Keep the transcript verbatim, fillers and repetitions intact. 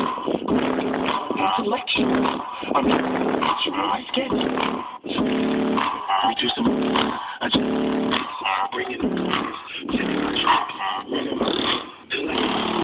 Intellectual. I'm your eyes get. We do some